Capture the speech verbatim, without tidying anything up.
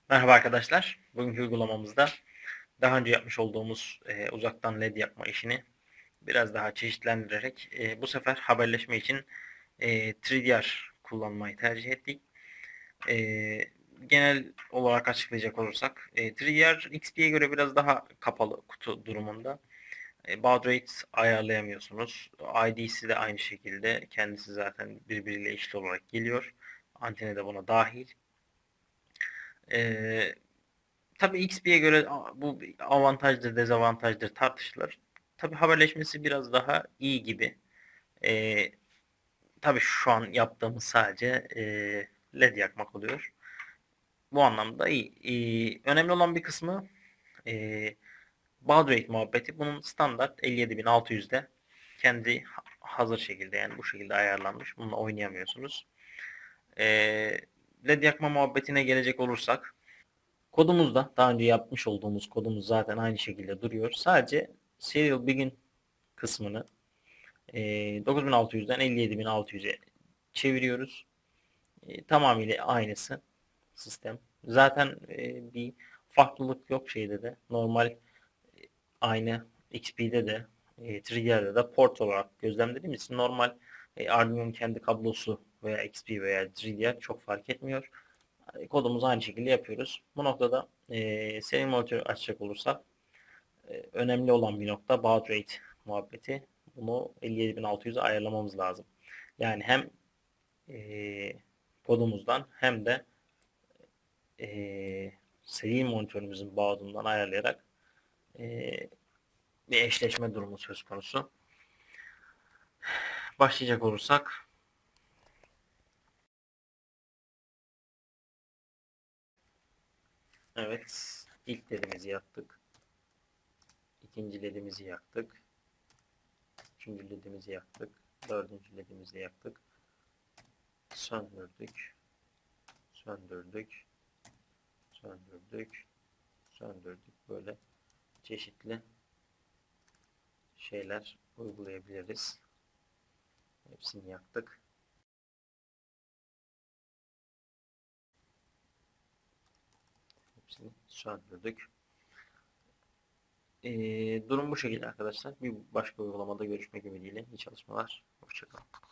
Merhaba arkadaşlar. Bugünkü uygulamamızda daha önce yapmış olduğumuz e, uzaktan led yakma işini biraz daha çeşitlendirerek e, bu sefer haberleşme için e, üç D R kullanmayı tercih ettik. E, Genel olarak açıklayacak olursak e, üç D R X P'ye göre biraz daha kapalı kutu durumunda. E, baud rate ayarlayamıyorsunuz. I D'si de aynı şekilde. Kendisi zaten birbiriyle eşit olarak geliyor. Anteni de buna dahil. E, Tabii X P'ye göre bu avantajdır, dezavantajdır tartışılır. Tabii haberleşmesi biraz daha iyi gibi. Ee, tabii şu an yaptığımız sadece e, led yakmak oluyor. Bu anlamda iyi. Ee, önemli olan bir kısmı e, baud rate muhabbeti. Bunun standart elli yedi bin altı yüzde kendi hazır şekilde, yani bu şekilde ayarlanmış. Bununla oynayamıyorsunuz. Ee, led yakma muhabbetine gelecek olursak, kodumuzda daha önce yapmış olduğumuz kodumuz zaten aynı şekilde duruyor. Sadece serial begin kısmını e, dokuz bin altı yüzden elli yedi bin altı yüze çeviriyoruz. E, tamamıyla aynısı sistem. Zaten e, bir farklılık yok şeyde de. Normal e, aynı X P'de de e, üç D R'de de port olarak gözlemlediğimiz için normal e, Arduino'nun kendi kablosu veya X P veya üç D R çok fark etmiyor. Kodumuzu aynı şekilde yapıyoruz. Bu noktada e, seri monitörü açacak olursak e, önemli olan bir nokta baud rate muhabbeti. Bunu elli yedi bin altı yüze ayarlamamız lazım. Yani hem e, kodumuzdan hem de e, seri monitörümüzün baudundan ayarlayarak e, bir eşleşme durumu söz konusu. Başlayacak olursak, evet, ilk ledimizi yaktık. İkinci ledimizi yaktık. Üçüncü ledimizi yaktık. Dördüncü ledimizi yaktık. Söndürdük. Söndürdük. Söndürdük. Söndürdük. Böyle çeşitli şeyler uygulayabiliriz. Hepsini yaktık. Hepsini söndürdük. Ee, durum bu şekilde arkadaşlar. Bir başka uygulamada görüşmek ümidiyle. İyi çalışmalar. Hoşçakalın.